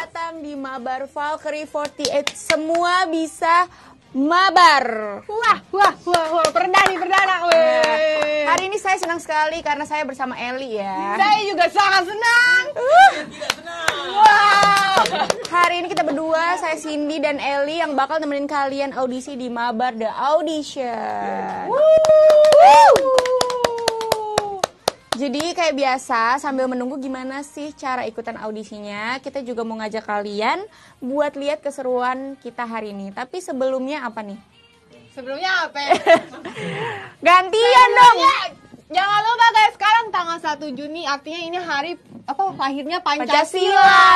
datang di Mabar Valkyrie 48. Semua bisa mabar. Wah, perdana. Hari ini saya senang sekali karena saya bersama Eli ya. Saya juga sangat senang. Tidak senang. Wow. Hari ini kita berdua, saya Cindy dan Eli yang bakal nemenin kalian audisi di Mabar The Audition. Jadi kayak biasa sambil menunggu gimana sih cara ikutan audisinya, kita juga mau ngajak kalian buat lihat keseruan kita hari ini. Tapi sebelumnya apa nih? Sebelumnya apa ya? Gantian dong! Jangan lupa guys, sekarang tanggal 1 Juni, artinya ini hari lahirnya Pancasila.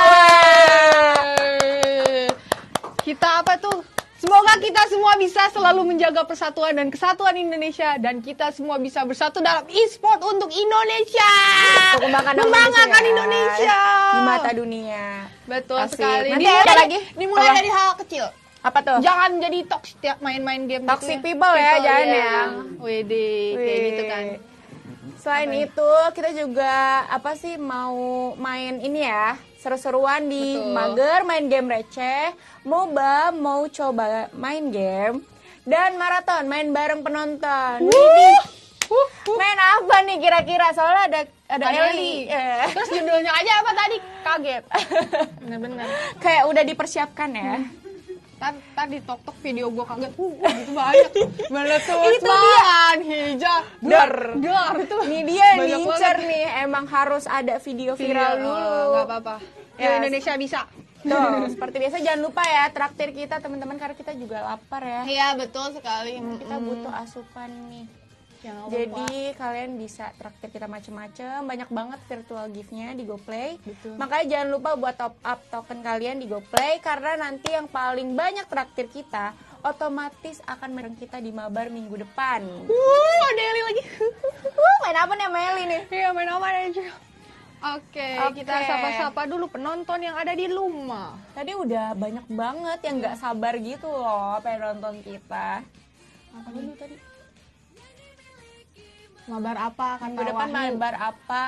Kita apa tuh? Semoga kita semua bisa selalu menjaga persatuan dan kesatuan Indonesia, dan kita semua bisa bersatu dalam e-sport untuk Indonesia. Membanggakan Indonesia di mata dunia. Betul Asik. sekali. Nanti ada lagi? Dimulai Apa? dari hal kecil. Apa tuh? Jangan jadi toxic tiap main-main game Toxic gitu people ya, jangan iya. ya. Wede, kayak gitu kan. Selain itu, kita juga mau main ini ya, seru-seruan di Betul. Mager, main game receh, MOBA, mau coba main game, dan maraton, main bareng penonton. Widih. Main apa nih kira-kira? Soalnya ada Eli. Terus judulnya aja apa tadi? Kaget. Bener-bener. Kayak udah dipersiapkan ya. Tadi tok-tok video gue kaget. Gitu banyak. Meletus Itu dia. hijau. Dar itu. Ini dia yang Banyak diincer banget. nih, emang harus ada video viral dulu. Gak apa-apa. Ya, Indonesia bisa. Tuh, seperti biasa jangan lupa ya traktir kita teman-teman karena kita juga lapar ya. Iya, betul sekali. Kita butuh asupan nih. Jangan lupa. Jadi kalian bisa traktir kita macem-macem, banyak banget virtual gift-nya di GoPlay. Betul. Makanya jangan lupa buat top up token kalian di GoPlay karena nanti yang paling banyak traktir kita otomatis akan bareng kita di Mabar minggu depan. Ada Eli lagi. Main apa nih Meli nih? Iya, main apa aja. Oke, Oke. kita sapa-sapa dulu penonton yang ada di rumah. Tadi udah banyak banget yang nggak sabar gitu loh pengen nonton kita. Apa dulu tadi? Mabar apa? Minggu depan mabar apa?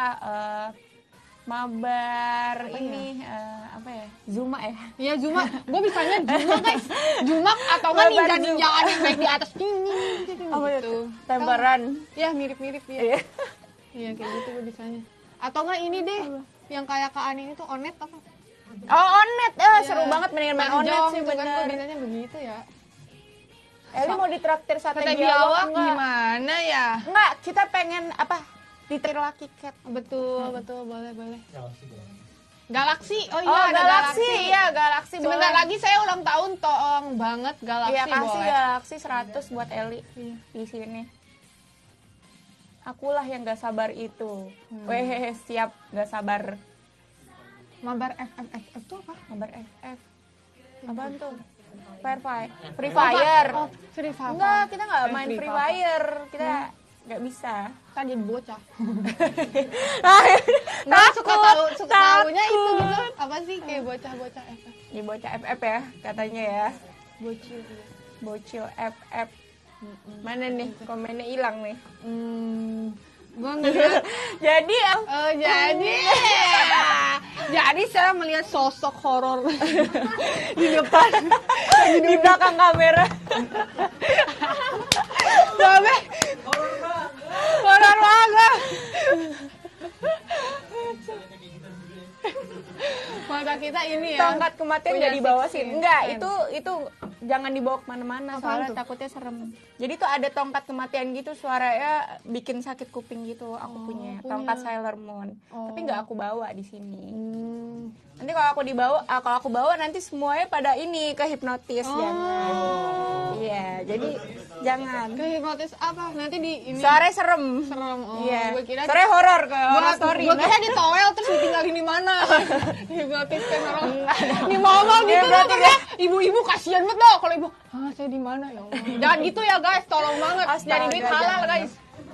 Mabar Apa ini apa ya? Zuma ya? Iya, Zuma. Gue bisanya Zuma guys. Zuma atau kan Mabar ninja-ninjaan yang naik di atas ini gitu. Apa itu? Temperan. Ya, mirip-mirip ya. Iya. Iya, kayak gitu gue bisanya. Atau enggak ini deh, yang kayak Kak Ani itu Onet apa? Oh, Onet. Seru banget mendingan main Onet Mahjong sih gitu kan, gue bener. bisanya begitu ya. Eli mau ditraktir sate Kata biawak biawak enggak? gimana ya? Enggak, kita pengen apa? Ditraktir Lucky Cat. Betul, boleh. Galaksi, oh iya Oh, ada Galaxy. Iya, Galaxy Sebentar boleh. lagi saya ulang tahun, tolong banget Galaksi Iya, kasih boleh. Galaxy 100 buat Eli Iya. di sini. Akulah yang gak sabar itu. Weh, siap gak sabar. Mabar FFF itu apa? Mabar FF. Apaan tuh? Free Fire. Oh, Free Fire. Enggak, kita nggak main Free Free Fire. Fire. Kita nggak bisa. Kan jadi bocah. Takut, Nggak suka tahunya itu takut. gitu. Apa sih kayak bocah-bocah FF? Di bocah FF ya katanya ya. Bocil. Bocil FF. Mana nih? Komennya hilang nih. Gua ngeliat. Jadi Oh jadi. Jadi saya melihat sosok horor di depan. di belakang kamera. Babe. Horor banget. Mata kita ini ya. Tongkat kematian punya nggak dibawa six sih. sense. Enggak, itu jangan dibawa kemana-mana Apaan soalnya tuh? takutnya serem. Jadi tuh ada tongkat kematian gitu suaranya bikin sakit kuping gitu. Aku punya tongkat Sailor Moon. Tapi nggak aku bawa di sini. Nanti kalau aku bawa nanti semuanya pada ini kehipnotis jangan. Iya, jadi jangan. Kehipnotis apa? Nanti di ini. Suaranya serem. Serem. Oh, Iya. Gue kira Suaranya horor ke horror story. Gue kira di toel terus ditinggalin di mana? Hipnotis kan orang. Di mall gitu loh kan. Ibu-ibu kasihan banget loh kalau ibu. Saya di mana ya Allah. Jangan gitu ya guys, tolong banget. Astaga, Cari duit halal jangan. guys.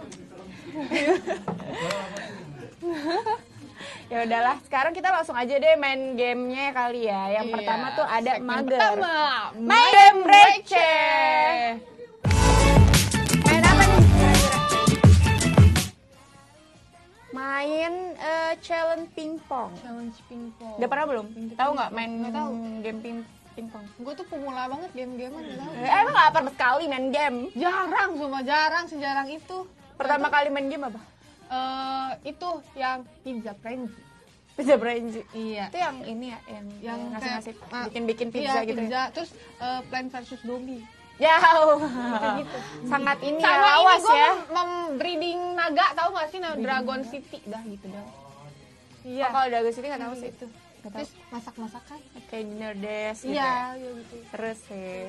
Ya udahlah, sekarang kita langsung aja deh main gamenya kali ya. Yang Iya, pertama tuh ada segmen Mager. Pertama, Main game receh. Main apa nih? Main challenge pingpong. Challenge pingpong. Udah pernah belum? Tahu nggak main Nggak tahu. game pingpong? Gue tuh pemula banget game-gamean, nggak tahu. Emang nggak pernah sekali main game? Jarang, cuma jarang, sejarang itu. Pertama kali main game apa? Itu yang pizza frenzy. Pizza Frenzy. Iya. Itu yang ini ya, yang ngasih-ngasih bikin-bikin pizza iya, gitu. pizza. Ya? Terus Plant versus Zombie. Jauh. Gitu. Sangat ini Sama ya, awas ini ya. breeding naga, tahu nggak sih? Dragon City, dah gitu dah. Iya. Oh, kalau Dragon City nggak tahu sih. Itu. Nggak tahu. Terus masak-masakan. Kayak dinner dash gitu. Iya, Ya. iya gitu. Terus sih.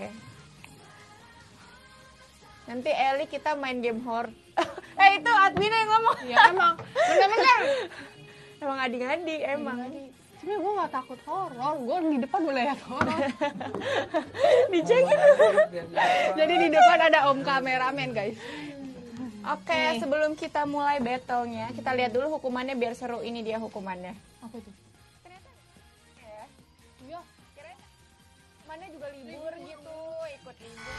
Nanti Eli kita main game horror. Itu adminnya yang ngomong. Iya emang, bener-bener. Emang ngadi-ngadi, emang. Sebenernya gue gak takut horor, gue di depan boleh lihat horor. Dicekin. Jadi di depan ada om kameramen guys. Oke, sebelum kita mulai battle-nya, kita lihat dulu hukumannya biar seru. Ini dia hukumannya. Apa itu? Ternyata ya. Iya. Kirain mana juga libur gitu, ikut libur.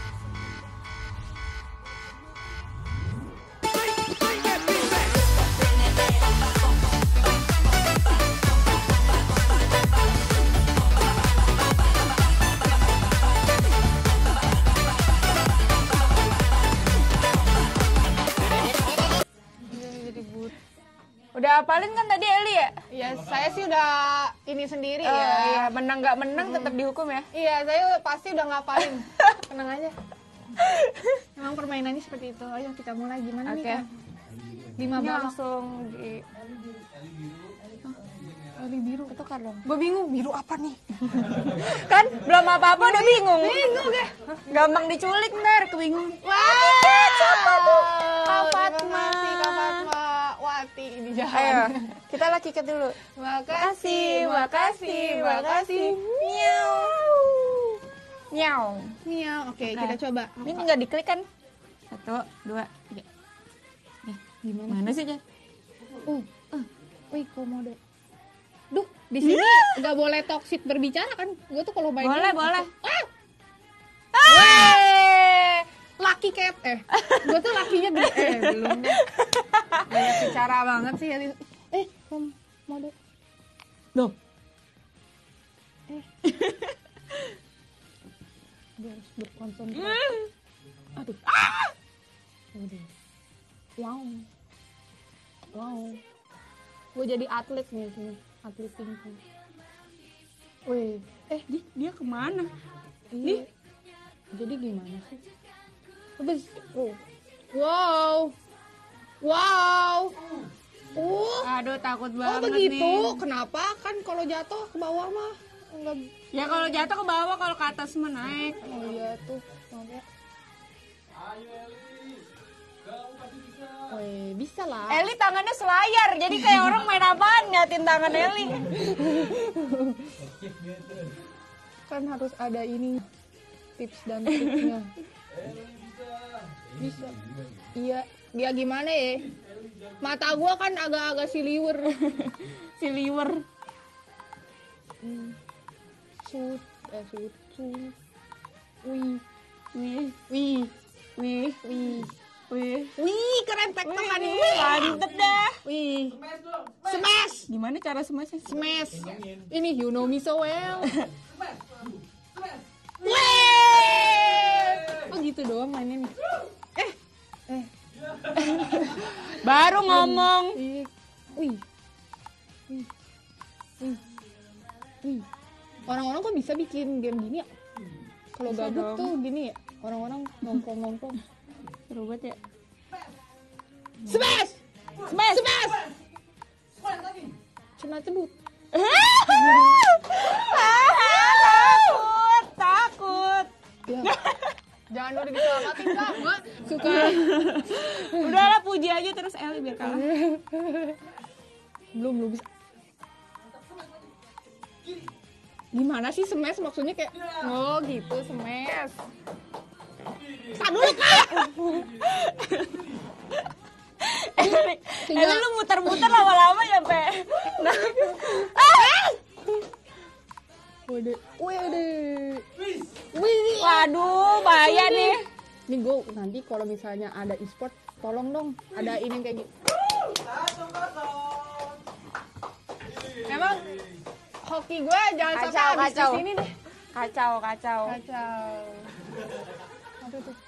Udah hafalin kan tadi Eli ya? Iya, saya sih udah ini sendiri Oh, ya. iya, menang nggak menang tetap dihukum ya? Iya, saya pasti udah ngapalin. Tenang aja. Emang permainannya seperti itu. Ayo kita mulai gimana nih kan? 5 Ini babak. langsung di Eli biru. itu kan dong. Gue bingung biru apa nih? Kan belum apa-apa udah bingung. Bingung deh. Gampang diculik ntar kebingung. Wah, siapa tuh? Kak Terima Fatma. kasih Kak Fatma Wati di jalan. Ayo, kita lagi kikat dulu. Makasih, makasih, makasih. Miau. Miau. Miau. Oke, kita coba. Ini nggak diklik kan? 1, 2, 3. Gimana? Mana sih, Jan? Wih, komodo. Duh, di sini nggak boleh toxic berbicara kan? Gue tuh kalau main Boleh, game, boleh. Weh, lucky cat gue tuh lakinya gede belum. Banyak bicara banget sih. Komodo. Loh. Dia harus berkonsentrasi. Aduh. Aduh. Wow. Gue jadi atlet nih sini. Atlet pingpong. Wih, Dia kemana? ini. Jadi gimana sih? Wow. Aduh, takut Oh banget begitu. nih. Kenapa? Kan kalau jatuh ke bawah mah enggak. Ya kalau jatuh ke bawah, kalau ke atas mah naik. Oh iya tuh. Maaf ya. Wih, bisa lah. Eli tangannya selayar, jadi kayak orang main apaan ngeliatin tangan Eli. Kan harus ada ini tips dan triknya. Bisa. Iya, dia gimana ya? Mata gua kan agak-agak siliwer. Siliwer. Sut. Wih, keren tektokan nih. Mantep dah. Wih. Smash. Gimana cara smashnya? Smash. Ini you know me so well. Oh gitu doang mainnya nih. Baru ngomong. Wih. Orang-orang kok bisa bikin game gini ya? Kalau Bisa gabut dong. tuh gini ya? Orang-orang nongkrong-nongkrong. Seru banget ya. Smash! Smash! Cena cebut. Takut. Ya. Jangan udah diselamatin Kak. Gue suka. Udahlah, puji aja terus Eli biar kalah. Belum bisa. Gimana sih smash maksudnya kayak oh gitu smash. Dulu Kak. Eli lu muter-muter lama-lama nyampe. Wih. Waduh, bahaya nih. Nih gue nanti kalau misalnya ada e-sport tolong dong ada ini kayak gitu. Emang hoki gue jangan sampai Kacau, habis di kacau. sini deh. Kacau. Kacau. Aduh tuh.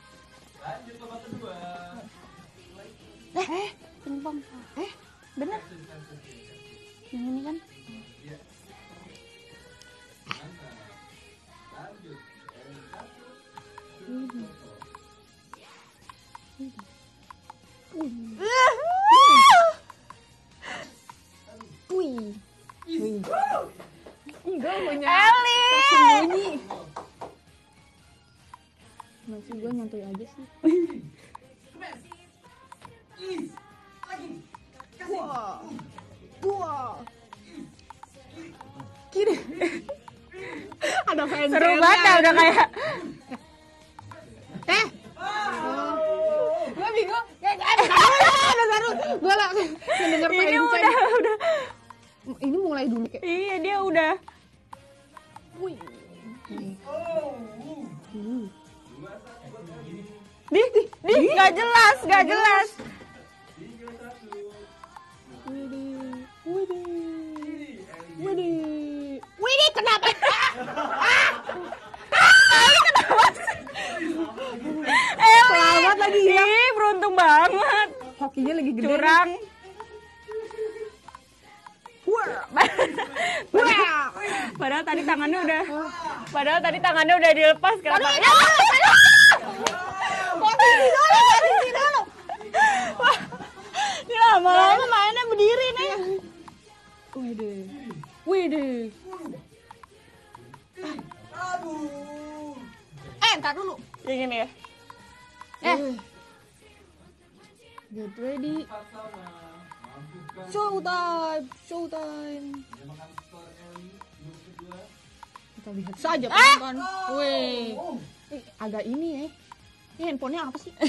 Pingpong. Bener. Yang ini kan? Wih. Ih, gue punya Eli. tersembunyi. Masih gue nyantai aja sih. Wah. Wah. Kiri. Ada fans. Seru banget ya, udah kayak Gue bingung. Gue langsung mendengar ini pencet. udah. Ini mulai dulu kayak. Iya, dia udah. Wih. Di, nggak jelas. Widih, kenapa? Selamat lagi ya. Ih, beruntung banget. Hokinya lagi gede. Curang. Padahal tadi tangannya udah dilepas. Kenapa? Posisi dulu. Wah, ini lama-lama mainnya berdiri nih. Widih. Ntar dulu. Yang ini ya. Get ready. Showtime. Kita lihat saja teman-teman. Wih. Agak ini ya. Ini handphonenya apa sih?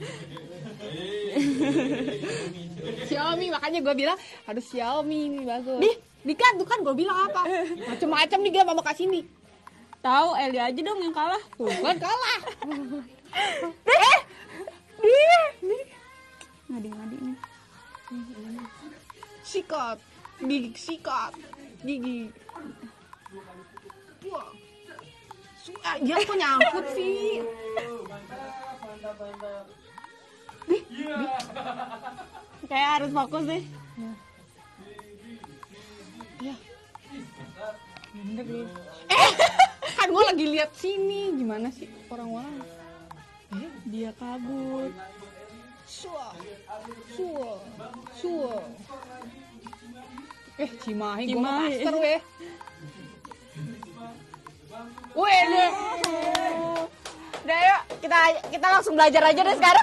Xiaomi, makanya gue bilang harus Xiaomi ini bagus. Di kan tuh kan gue bilang apa? Macem-macem nih dia mau kasih nih. Tahu Eli aja dong yang kalah. Tuh kan kalah. Dia. Ngadi-ngadi nih. Sikat. Gigi. Wah. Dia kok nyangkut sih? Kayak harus fokus deh. Ya. Kan gue lagi lihat sini gimana sih orang-orang? Dia kabur. Suah. Cimahi, gue Cimahi. master weh. Weh deh. Udah yuk, kita langsung belajar aja deh sekarang.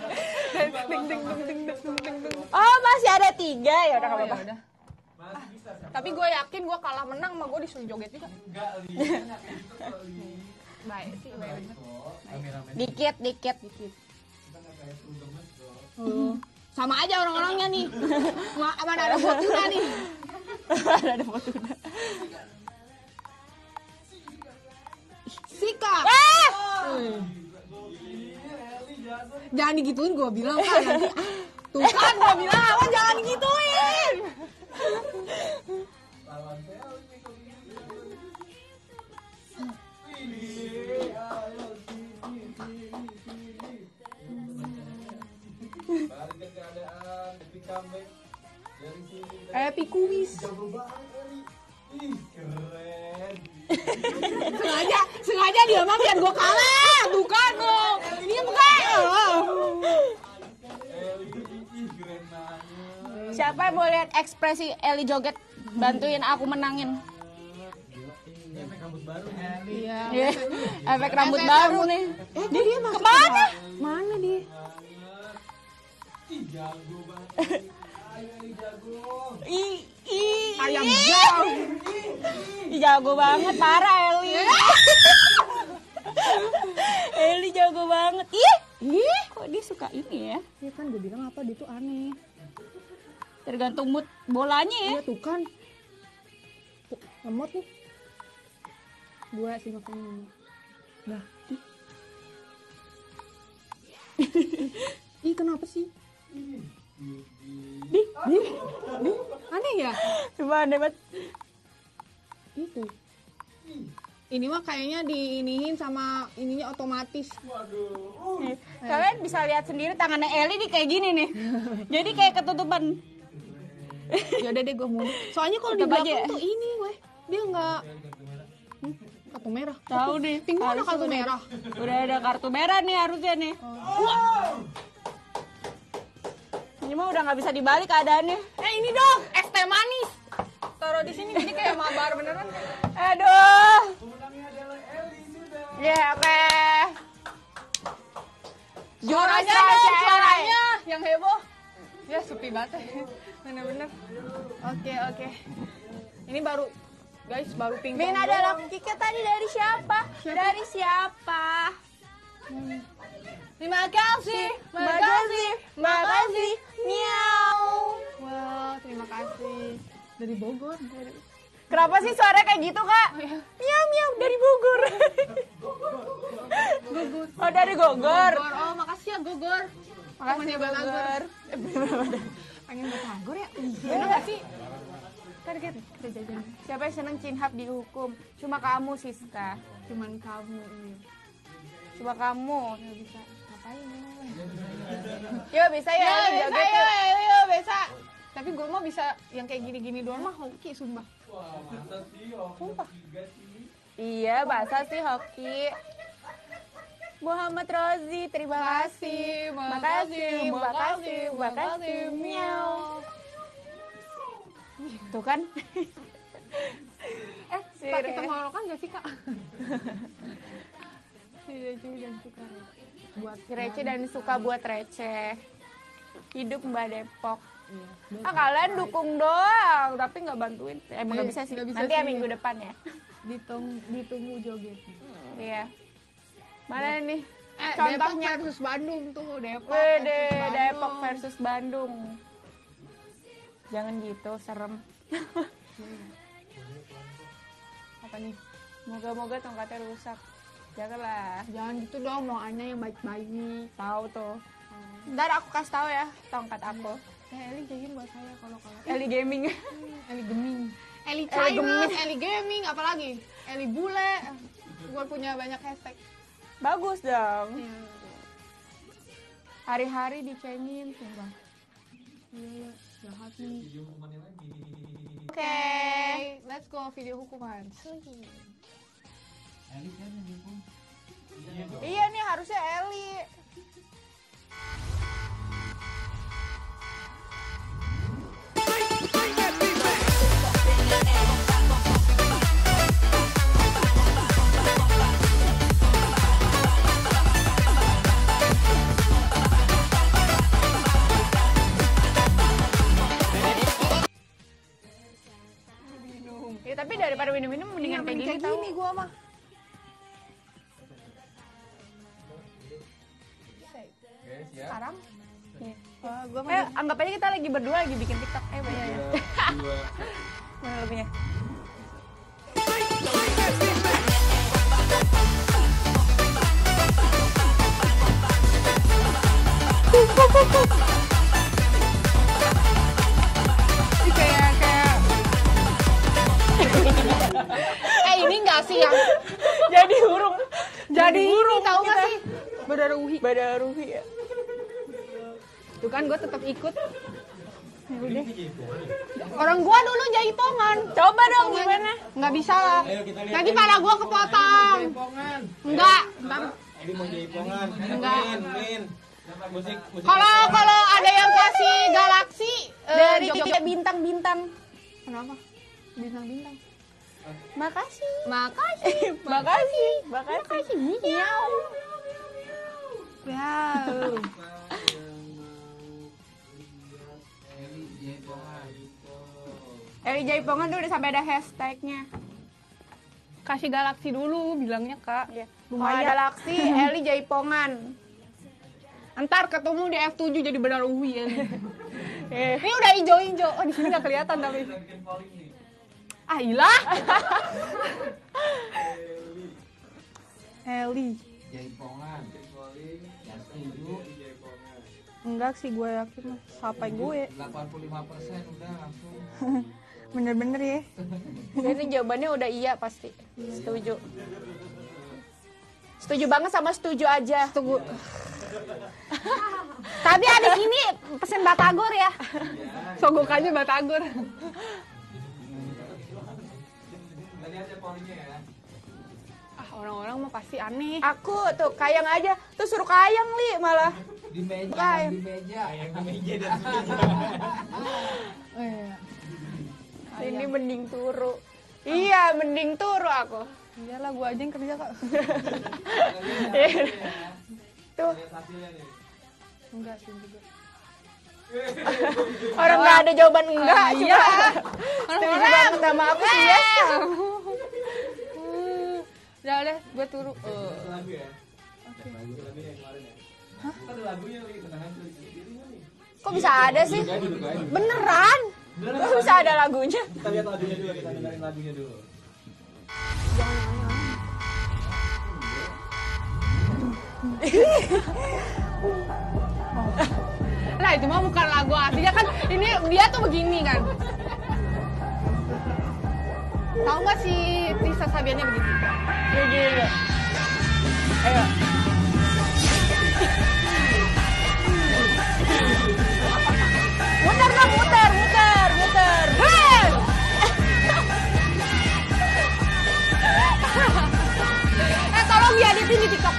Oh, masih ada 3 ya udah enggak apa-apa. Tapi gue yakin gue kalah menang sama gue disuruh joget juga. Baik sih, baik. Dikit. Sama aja orang-orangnya nih. Mana ada buat tuna nih. Ada Fortuna. Sikap. Jangan digituin gue bilang kan nanti. Tuh kan gue bilang apa jangan digituin. Epic kuis. Sengaja dia mah biar gue kalah. Tuh kan lo. Ini bukan. Siapa yang mau lihat ekspresi Eli joget? Bantuin aku menangin. Iya. Efek rambut baru nih. Dia masuk Kemana? Mana dia? Ayam jauh. Jago banget, parah Eli. Eli jago banget. Kok dia suka ini ya? Ya kan gue bilang apa dia tuh aneh. Tergantung mood bolanya ya. Iya tuh kan. Tuh, lemot nih. Gue sih makanya. Nah. Ih kenapa sih? Di, aneh ya? Coba aneh banget. Itu. Ini mah kayaknya diinihin sama ininya otomatis. Nih, kalian bisa lihat sendiri tangannya Eli nih kayak gini nih. Jadi kayak ketutupan. Ya udah deh gue mundur. Soalnya kalau di Tetep aja belakang ya. tuh ini weh, dia nggak kartu merah. Tahu deh. Tinggal ada Harusnya kartu merah. Udah ada kartu merah nih harusnya nih. Ini mah udah nggak bisa dibalik keadaannya. Ini dong, es teh manis. Taruh di sini jadi kayak mabar beneran. Aduh. Ya oke. Suaranya Jurus dong, rahasia suaranya yang heboh. Ya sepi banget. Bener-bener. Oke. Ini baru guys, baru pingpong. Min adalah Kika tadi dari siapa? Dari siapa? Terima kasih. Makasih. Miau. Wah, terima kasih. Dari Bogor. Kenapa sih suaranya kayak gitu, Kak? Miau miau dari Bogor. Oh, dari Bogor. Oh, makasih ya Gogor. Makasih Bogor. Pengen Bogor ya? Bener gak sih? Kan kita jajan. Siapa yang seneng Cinhap dihukum? Cuma kamu, Siska. Cuman kamu ini. Cuma kamu. Gak bisa ngapain Yuk bisa ya. Yuk, bisa. Tapi gue mah bisa yang kayak gini-gini doang mah hoki, sumpah. Sumpah. Iya, bahasa sih hoki. Muhammad Rozi, terima kasih. Makasih. Miau. Tuh kan? Pakai tenggorokan gak sih, Kak? Si Receh dan suka buat Si receh dan suka buat receh. Hidup Mbak Depok. Kalian dukung doang, tapi nggak bantuin. Emang nggak bisa sih. Nggak bisa Nanti ya sih. minggu depan ya. ditunggu jogetnya. Iya. Mana nih? Depok Contohnya. versus Bandung tuh, Depok Wede, versus Bandung. Depok versus Bandung. Jangan gitu, serem. Apa nih? Moga-moga tongkatnya rusak. Janganlah. Jangan gitu dong, mau Anya yang baik-baik. Tahu tuh. Ntar aku kasih tahu ya tongkat aku. Eli jadiin buat saya kalau Eli Gaming. Eli Geming. Eli Eli China, Gemis. Eli Gaming, apalagi? Eli Bule. Gue punya banyak hashtag. Bagus dong. Iya. Hari-hari dicengin, sumpah. Iya, jahat nih. Oke. Let's go video hukuman. Iya nih harusnya Eli. Ya, tapi daripada minum-minum mendingan kayak gini tau. gua mah. Sekarang nih. Gua Anggap aja kita lagi berdua lagi bikin TikTok. Banyak ya. Mana lebihnya? Ini enggak sih yang Jadi burung. jadi burung ini tahu nggak kita. sih? Badaruhi. Badaruhi ya. Tuh kan gue tetap ikut. Ya udah. Orang gua dulu jaipongan. Coba dong gimana? Nggak bisa lah. Nanti pala gua kepotong. Enggak. Ntar. Ini mau jaipongan. Enggak. Min. Musik. Kalau ada yang kasih galaksi Dari Jogja. bintang-bintang. Kenapa? Bintang-bintang. Makasih. Makasih. Makasih. Miau. Wow. Eli Jaipongan tuh udah sampai ada hashtagnya. Kasih galaksi dulu bilangnya, Kak. Iya. Lumayan. Galaksi Eli Jaipongan. Ntar ketemu di F7 jadi Badaruhi ya. Ini udah hijau-hijau. Oh, di sini nggak kelihatan tapi. Ah, ilah. Eli. Jaipongan. Yang setuju. Enggak sih, gue yakin mah. Sampai gue. 85% udah langsung. Bener-bener ya. Ini jawabannya udah iya pasti. Setuju. Setuju banget sama setuju aja. Tunggu. Tapi abis ini pesen batagor ya. Sogok aja batagor. Tadi aja pollingnya ya. Ah, orang-orang mah pasti aneh. Aku tuh kayang aja. Tuh suruh kayang Li malah. Di meja, Kayang. di meja. Yang di meja dan meja. Oh, iya. Ini mending turu. Iya, mending turu aku. Iyalah, gue aja yang kerja kak. Tuh, Lihat hasilnya nih. Enggak sih juga. orang nggak ada jawaban enggak. Iya. Setuju banget sama aku sih ya. Udah, gue turu. Lagu ya? Lagunya yang kemarin ya? Hah? Ada lagunya lagi, tenang aja. Kok bisa ada sih? Beneran? Kok bisa ada lagunya? Kita lihat lagunya dulu, kita dengerin lagunya dulu. Lah itu mah bukan lagu aslinya kan. Ini dia tuh begini kan. Tahu nggak si Tisa Sabiannya begitu? Gini. Ayo. Muter dong, muter. Hei! Tolong dieditin di TikTok.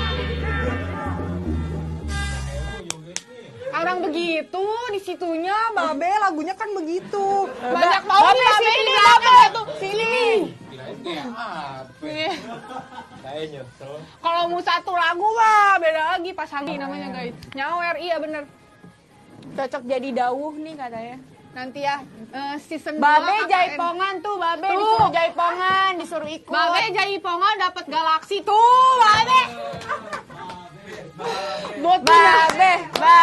Orang begitu di situnya, Babe lagunya kan begitu. Banyak mau Babe, nih Babe sini, di belakang Babe. tuh. Sini. Kirain kayak apa? Nih. Kayak nyesel. Kalau mau satu lagu mah beda lagi pasangi namanya guys. Nyawer, iya bener. Cocok jadi dawuh nih katanya. Nanti ya season 2 Babe KKN. jaipongan tuh, Babe Tuh. disuruh jaipongan, disuruh ikut. Babe jaipongan dapat galaksi tuh, Babe. Babe.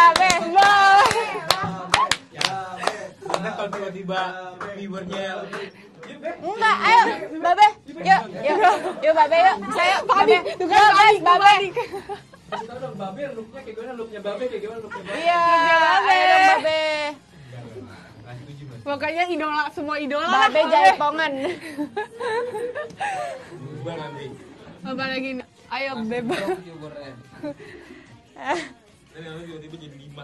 Karena kalau tiba-tiba viewernya Enggak, ayo, Babe. Yuk, Babe, yuk. Saya Panik, Babe. tuh kan Yuk, guys, panik, Babe. panik. kasih tau dong, Babe looknya kayak gimana, looknya Babe kayak gimana, looknya Babe. Iya, Babe. ayo dong, Babe. Kasih 7 mas. Pokoknya idola, semua idola. Babe lah, jaipongan. Berubah nanti. Apa lagi nih? Ayo Bebe. Drop viewernya. Dan lalu tiba-tiba jadi 5.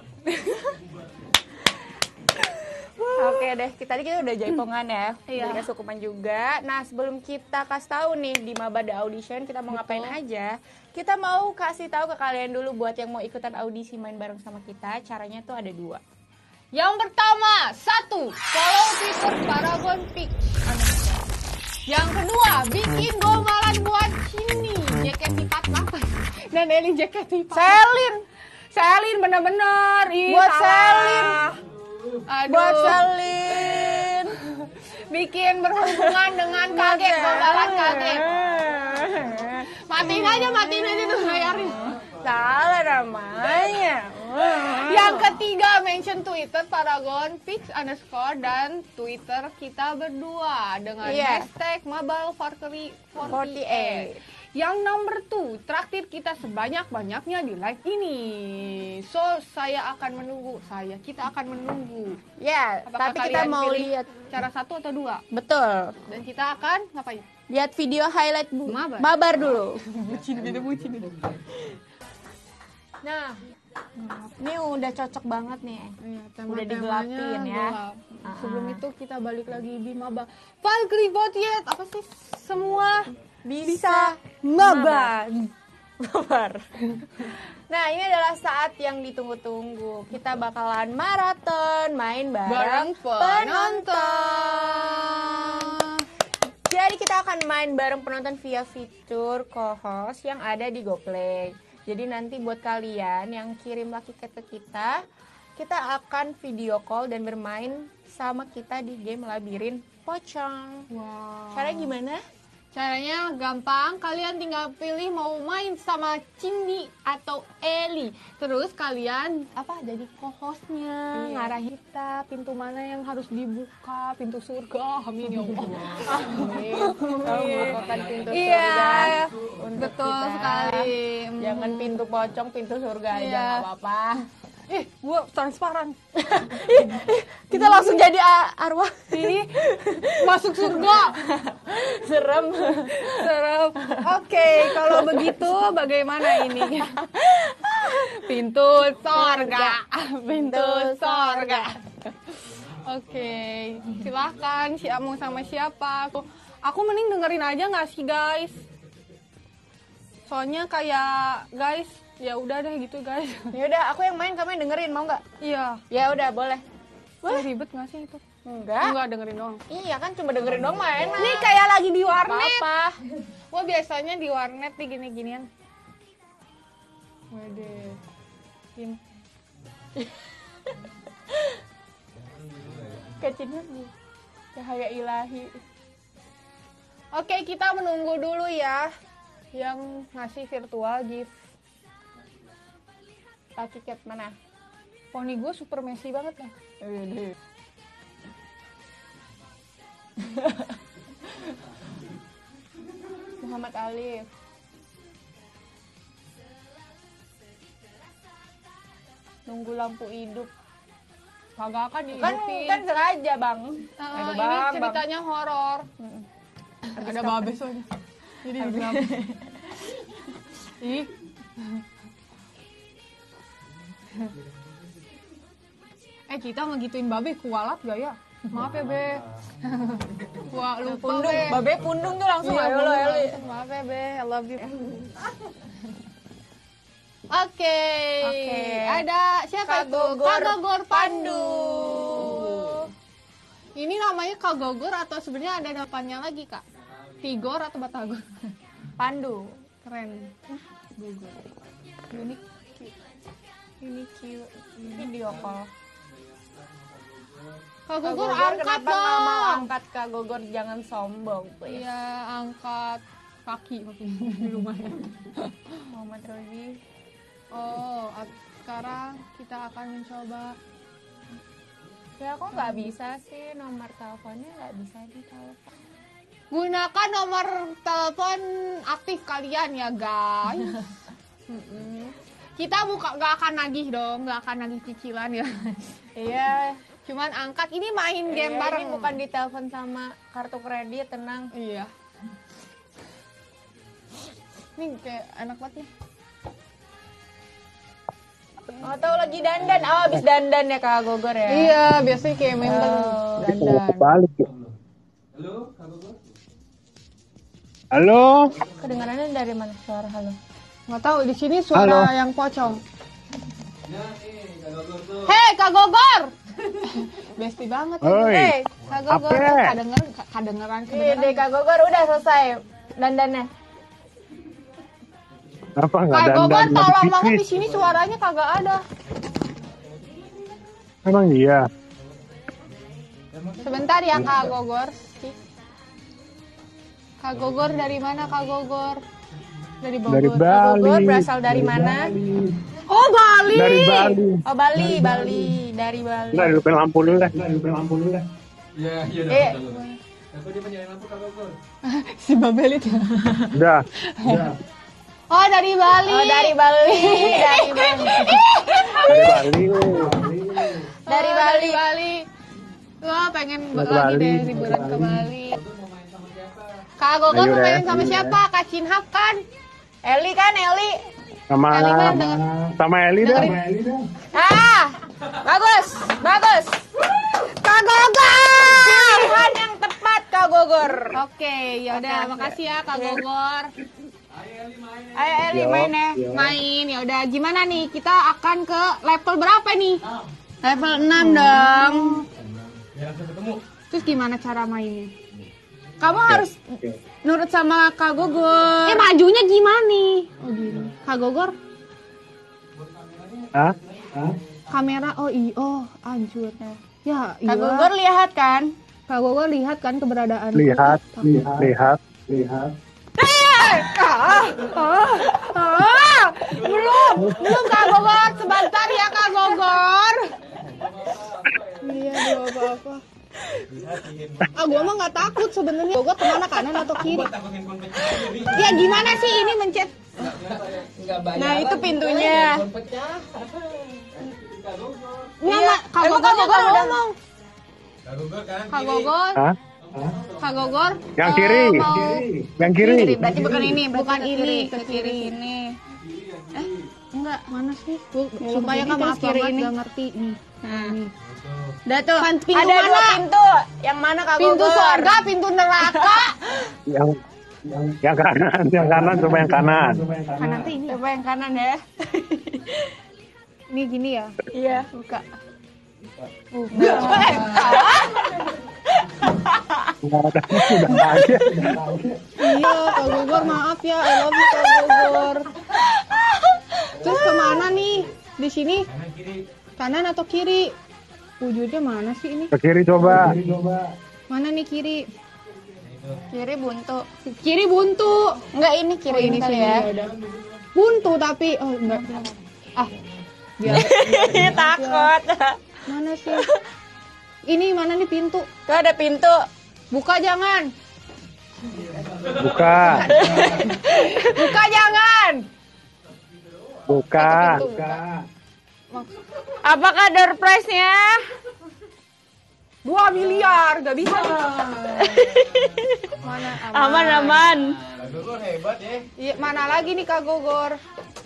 Oke deh, tadi kita udah jaipongan ya. Iya. Dikasih hukuman juga. Nah, sebelum kita kasih tahu nih di Mabada Audition kita mau ngapain aja, kita mau kasih tahu ke kalian dulu buat yang mau ikutan audisi main bareng sama kita. Caranya tuh ada 2. Yang pertama, 1, follow Twitter Paragon Pix. Yang kedua, bikin gomalan buat Cini, JKT48 dan Eli JKT48. Selin bener-bener. Ih, Buat salah. Selin. Aduh. Buat Selin. Bikin berhubungan dengan kaget, gomalan kaget. Matiin aja tuh bayarin. Salah namanya. Yang ketiga, mention Twitter Paragon Pix _ dan Twitter kita berdua dengan Iya. hashtag Mabal48. 48. Yang nomor 2, traktir kita sebanyak-banyaknya di live ini. So, kita akan menunggu. Ya, Apakah tapi kita kalian mau pilih lihat. cara 1 atau 2? Betul. Dan kita akan ngapain? Lihat video highlight Mabar. Mabar dulu. Bucin gitu. Nah, ini udah cocok banget nih. Iya, Udah digelapin ya. gelap. Sebelum itu kita balik lagi di Maba. Valkyrie48, apa sih? Semua Bisa mabar. Mabar. Nah, ini adalah saat yang ditunggu-tunggu. Kita bakalan maraton main bareng penonton. Jadi kita akan main bareng penonton via fitur co-host yang ada di GoPlay. Jadi nanti buat kalian yang kirim lucky cat ke kita akan video call dan bermain sama kita di game Labirin Pocong. Wow. Caranya gimana? Caranya gampang, kalian tinggal pilih mau main sama Cindy atau Eli. Terus kalian jadi co-hostnya, Iya. ngarahin kita pintu mana yang harus dibuka, pintu surga. Amin ya Allah. Membukakan pintu Iya, surga untuk betul kita. sekali. Jangan pintu pocong, pintu surga aja Iya. nggak apa-apa. Gua transparan. Kita langsung jadi arwah. Ih, masuk surga. Serem. Serem. Oke, kalau begitu bagaimana ini? Pintu sorga. Pintu sorga. Oke, silahkan mau sama siapa? Aku mending dengerin aja nggak sih guys? Soalnya kayak guys, ya udah deh gitu guys. Ya udah, aku yang main, kamu yang dengerin, mau nggak? Iya. Ya udah, boleh. Ribet nggak sih itu? Enggak. Enggak, dengerin doang. Iya kan, cuma dengerin doang mah enak. Ini kayak lagi di warnet. Apa? Wah, biasanya di warnet nih gini-ginian. Waduh. Kecilnya cahaya ilahi. Oke, kita menunggu dulu ya yang ngasih virtual gift. Lucky cat mana? Poni gue super messy banget lah. Muhammad Alif. Nunggu lampu hidup. Kagak kan dihidupin. Kan sengaja, Bang. Ini ceritanya horor. Ada babe soalnya. Jadi bilang. Ih. Kita ngegituin babe kualat gak ya? Maaf ya, Be. Wah, lupa, Pundung, Be. babe pundung tuh langsung Iya, ayo lo Eli. Maaf ya, Be. I love you. Oke. Ada siapa Kak itu? Gogor Kak Gogor Pandu. Pandu. Ini namanya Kak Gogor atau sebenarnya ada depannya lagi, Kak? Tigor atau Batagor? Pandu. Keren. Gogor. Unik. Ini cute. Video call. Kak Kak Gogor Gogor, angkat kenapa nggak mau dong. angkat Kak Gogor? Jangan sombong, please. Iya, angkat kaki maksudnya di rumahnya. Muhammad Rodi. Oh, sekarang kita akan mencoba. Ya kok nggak bisa sih, nomor teleponnya nggak bisa ditelepon. Gunakan nomor telepon aktif kalian ya, guys. Kita nggak akan nagih dong, nggak akan nagih cicilan ya. Iya. Cuman angkat, ini main game bareng. Ini bukan ditelepon sama kartu kredit, tenang. Iya. Ini kayak enak banget nih. Oh, tahu lagi dandan. Oh, habis dandan ya Kak Gogor ya. Iya, biasanya kayak member dandan. Balik ya. Halo, Kak Gogor. Halo. Kedengarannya dari mana suara halo? Nggak tahu, di sini suara Halo. yang pocong. Nah, nih Kak Gogor tuh. Hei, Kak Gogor! Besti banget. Oi. Hei, Kak Gogor. Apa? Kadengeran. Iya deh Kak Gogor udah selesai dandannya. Apa nggak Kak Gogor dandan tolong lagi banget di pipis? sini suaranya kagak ada. Emang iya. Sebentar ya Kak Gogor. Kak Gogor dari mana Kak Gogor? Dari Bogor. Dari Kak Bali. Gogor berasal dari mana? Oh, Bali. Dari Bali. Oh, Bali, dari Bali. Nah, hidupin lampu dulu deh. Iya, iya Eh. Kak Gogor. Aku dia nyalain lampu Kak Gogor. Si Babelit. Udah. Oh, dari Bali. Oh, dari Bali, dari Bali. Dari Bali. Dari Oh, Bali. Bali. Wah, pengen Dari lagi Bali. deh liburan ke Bali. Itu mau main sama siapa? Kak Gogor Ayo mau deh. main sama siapa? Kak Cinhap kan? Eli kan, Eli. Sama Eli kan denger. sama Eli dah. Ah, bagus, bagus. Kak Gogor. Pilihan yang tepat Kak Gogor. Oke, ya udah, makasih ya Kak Gogor. Ayo Eli Yo. main ya. Main, ya udah. Gimana nih? Kita akan ke level berapa nih? Level 6 dong. Ya langsung ketemu. Terus gimana cara mainnya? Kamu harus nurut sama Kak Gogor. Majunya gimana nih? Oh gini. Kak Gogor, Hah? kamera. Oh iya, anjur. Ya, iya. Kak Gogor lihat kan? Kak Gogor lihat kan keberadaan. Lihat. Belum Kak Gogor, sebentar ya Kak Gogor. Iya, belum apa-apa. Gua mah nggak takut sebenarnya. Gogor kemana, kanan atau kiri? Takut handphone pecah. Ya gimana sih ini mencet? Nah, itu pintunya. Iya. Kak Gogor juga ngomong. Kak Gogor kanan Kak kiri. Gogor. Hah? Kak Gogor. Yang kiri. Mau Yang kiri. Berarti bukan ini, bukan ini, ke kiri ini. enggak, mana sih? sini, Supaya kan terus maaf kiri banget ini. nggak ngerti nih. Nah, Nih. udah tuh. Pintu Ada dua mana? pintu. Yang mana Kak Pintu Gogor? surga, pintu neraka. Yang kanan, yang kanan coba yang kanan. Kanan tuh ini. Coba yang kanan ya. Ini gini ya. Iya. Buka. Udah aja. Iya, Kak Gogor maaf ya. I love you Kak Gogor. Terus kemana nih? Di sini? Kanan kiri. Kanan atau kiri? Wujudnya mana sih ini? Ke kiri coba. Mana nih kiri? Kiri buntu. Kiri buntu. Enggak ini kiri ini kali ya. udah. Buntu tapi enggak. Ah. Biar Takut. mana sih? Ini mana nih pintu? Tuh ada pintu. Buka jangan. Buka. Buka jangan. Buka. Apakah door prize-nya? 2 miliar, gak bisa. Mana Aman. Kak Gogor hebat ya. Iya, mana lagi nih Kak Gogor?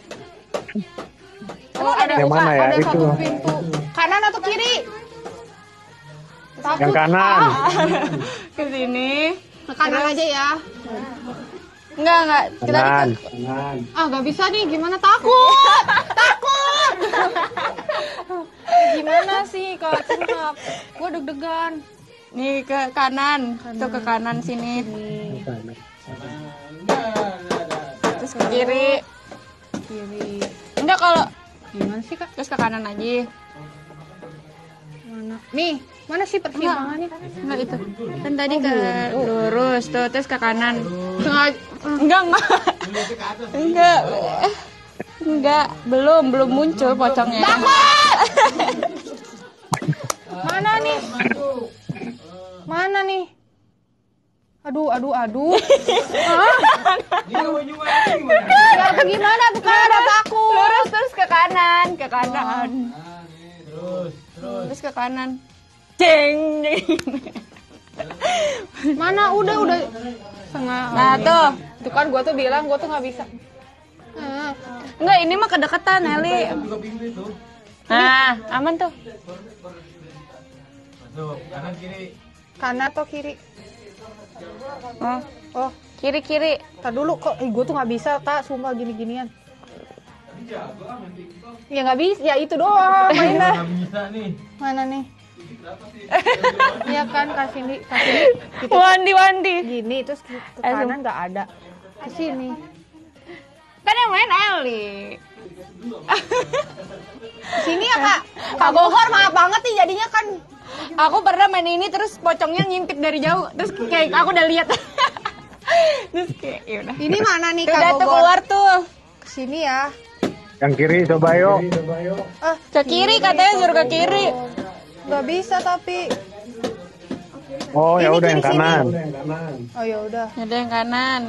Oh, ada Yang mana ya? Ada Itu. satu pintu. Kanan atau kiri? Yang kanan. ke sini. Ke kanan aja ya. Enggak. Kita Kanan. Ah, gak bisa nih. Gimana? Takut. Takut. Gimana sih Kak Cungkap? Gue deg-degan. nih ke kanan. Tuh ke kanan sini. Terus ke kiri. Kiri. Enggak kalau Gimana sih Kak? terus ke kanan aja. Mana? Nih, mana sih persimpangannya? Enggak itu. Kan tadi ke lurus tuh terus ke kanan. Sengaja. Enggak. Enggak, belum muncul pocongnya. Mana nih? Mana nih? Aduh. Hah? Ini mau gimana? Ya, gimana tuh kan ada takut. Lurus terus ke kanan. Ah, nih, terus. Terus ke kanan. Ceng. Mana udah setengah. Nah, tuh. Itu kan gua tuh bilang gua tuh nggak bisa. Enggak, ini mah kedekatan, Eli. Buka pintu itu. Nah, aman tuh. Masuk. Kanan kiri. Kanan atau kiri? Oh, kiri. Tar dulu kok, gue tuh nggak bisa Kak, sumpah gini-ginian. Ya nggak bisa, ya itu doang mainnya. Nggak bisa nih. Mana nih? Iya kan, kasih gitu. Wanti. Gini terus ke kanan nggak ada. Ke sini. Kan yang main Eli. Ke sini ya Kak. Kak Gogor maaf banget nih jadinya kan. Aku pernah main ini terus pocongnya ngimpit dari jauh. Terus kayak aku udah lihat. Terus kayak yaudah. Ini mana nih Kak Udah tuh Gogor? keluar tuh. Ke sini ya. Yang kiri coba yuk. Ke kiri katanya suruh ke kiri. Nggak bisa tapi. Oh ya Ini udah yang kiri sini. kanan. Oh ya udah. Ada yang kanan.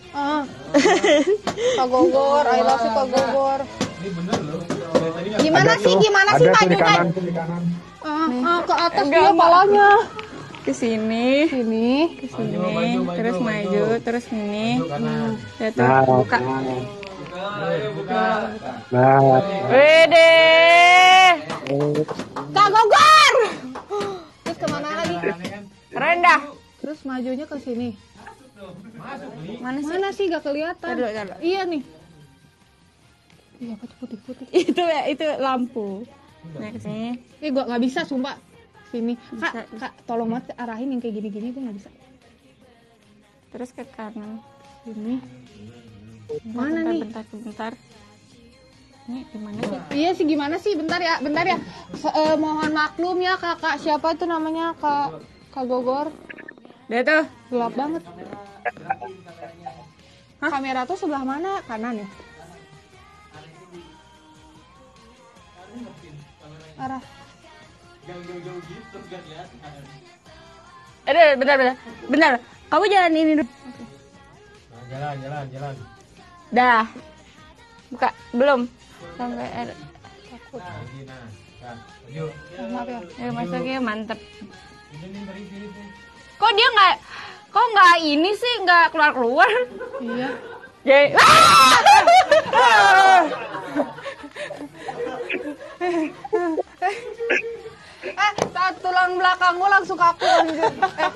Kak Gogor, I love you Kak Gogor. Ini bener loh. Dari tadi nggak Gimana sih Ada tuh di majunya? kanan. Ke atas Enggak, dia enggak. palanya. Ke sini. Sini. Ke sini. Terus maju. Terus ini. kanan. Ya tuh Nah, buka. Buka. Nah, Wede. Kak Gogor. Terus kemana lagi? Keren dah. Terus majunya ke sini. Mana sih? Mana sih gak kelihatan? Taruh. Iya nih. Iya apa tuh putih-putih. Itu lampu. Nah, ke sini. Gua nggak bisa sumpah. Sini. Kak, tolong banget arahin yang kayak gini-gini tuh nggak bisa. Terus ke kanan. Sini. Mana nih? Bentar. Ini gimana sih? Iya sih gimana sih? Bentar ya. Mohon maklum ya kakak. Siapa tuh namanya Kak Gogor? Udah tuh. Gelap banget. Kamera tuh sebelah mana? Kanan ya? Arah. Bentar. Kamu jalan ini dulu. Nah, jalan. Dah. Buka. Belum. Sampai ada. Lagi, nah. Nah, yuk. Maaf ya. Ya masaknya mantep. Ini dari sini tuh. Kok dia nggak ini sih nggak keluar. Iya. Ye. Saat tulang belakang gue langsung kaku anjir.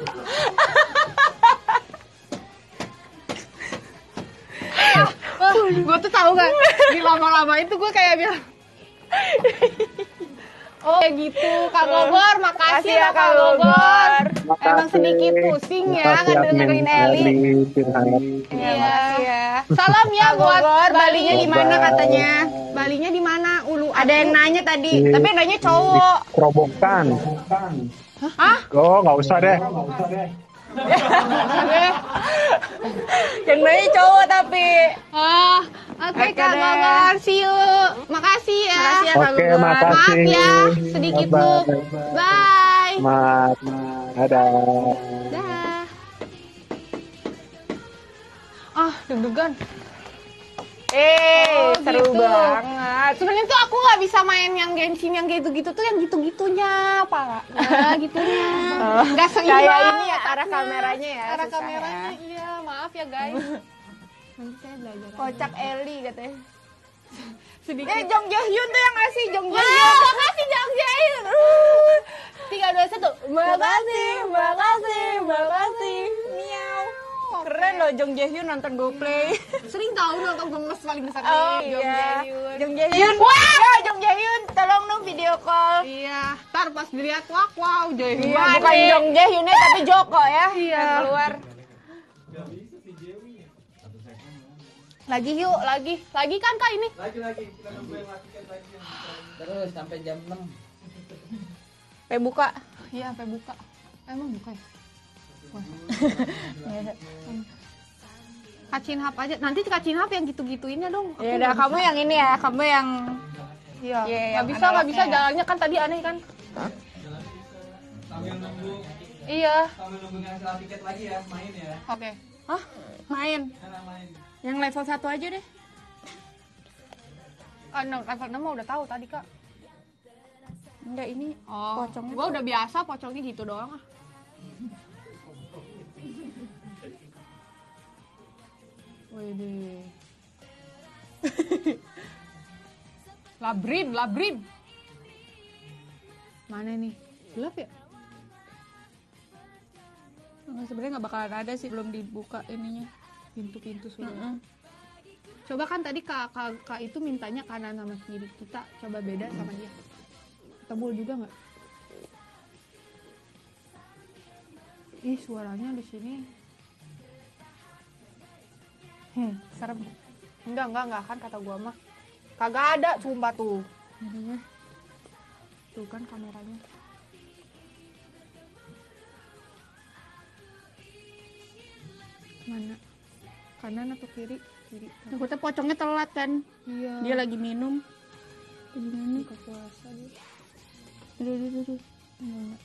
Gue tuh tahu gak, di lama-lama itu gue kayak bilang oh kayak gitu, Kak Gogor, makasih ya Kak Gogor. Emang sedikit pusing ya ngedengerin Eli. Iya. Ya. Salam ya buat Gogor, Balinya di mana katanya? Balinya di mana? Ulu. Ada yang nanya tadi, tapi yang nanya cowok. Kerobokan. Hah? Oh, nggak usah deh. Yang nanya cowok tapi. Oh, oke Kak deh. Gogor, see you. Makasih ya. Makasih ya Kak Oke, Gogor. makasih. Maaf ya, sedikit Bye. loop. Bye. Mat. Dadah. Dah. Ah, deg-degan. Seru gitu. banget. Sebenarnya tuh aku nggak bisa main yang Genshin yang gitu-gitu tuh, yang gitu-gitunya, Pak. Gitunya. Nggak seimbang. Kayak ini ya, arah otaknya. kameranya ya, Arah susah kameranya, ya. iya. Maaf ya guys. Nanti saya belajar. Kocak Eli katanya. Sedikit. Jong Jaehyun tuh yang ngasih Jong Wah, Jaehyun. makasih Jang Jair. 3, 2, 1. Makasih. Miau. Keren loh Jong Jaehyun nonton GoPlay. Sering tahu nonton gemes paling besar Oh nih, Jong iya. Jaehyun. Jong Jaehyun. Wah, ya Jong Jaehyun, tolong dong video call. Iya, ntar pas dilihat wow, Jaehyun. Iya, bukan Jong Jaehyunnya tapi Joko ya. Iya. Yang keluar. Lagi yuk, lagi kan Kak ini. Lagi kita nunggu yang matikan lagi. Terus sampai jam 6. Sampai buka. Iya, sampai buka. Emang buka ya? Kacin hap aja. Nanti kacin hap yang gitu-gituinnya dong. Ya udah kamu yang ini ya, kamu yang Iya. Iya, Nggak yang bisa, nggak bisa analognya. jalannya kan tadi aneh kan? Sambil nunggu Iya. cancel tiket lagi ya, main ya. Oke. Hah? Main. Karena main. Yang level 1 aja deh. No, level 6 mah udah tahu tadi Kak. Enggak ini pocongnya. Gua udah biasa pocongnya gitu doang ah. Wede. Labrin. Mana nih? Gelap ya? Sebenarnya nggak bakalan ada sih, belum dibuka ininya. Pintu-pintu sudah. Coba kan tadi kak itu mintanya kanan sama kiri, kita coba beda sama dia. Ketemu juga nggak? Ih, suaranya di sini. Serem. Enggak kan kata gua mah. Kagak ada, sumpah tuh. Tuh kan kameranya. Mana? Kanan atau kiri? Kiri. Takutnya pocongnya telat kan. Iya. Dia lagi minum. buka puasa dia. Aduh. Enggak.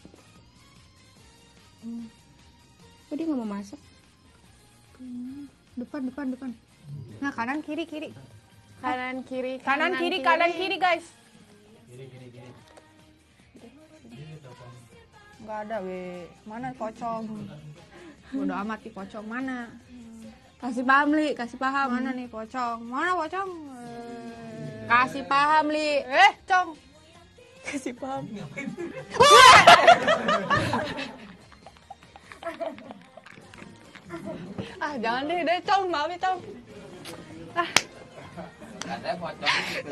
Kok dia nggak mau masak? Depan. Nah, kanan kiri. Kanan kiri. Kanan kiri guys. Kiri. Enggak ada we. Mana pocong? Bodoh amat nih pocong mana? Kasih paham Li, kasih paham. Mana nih pocong? Mana pocong? Kasih paham Li. Cong. Kasih paham. Ah, jangan deh, Cong, maaf ya, Cong. Ada pocong gitu.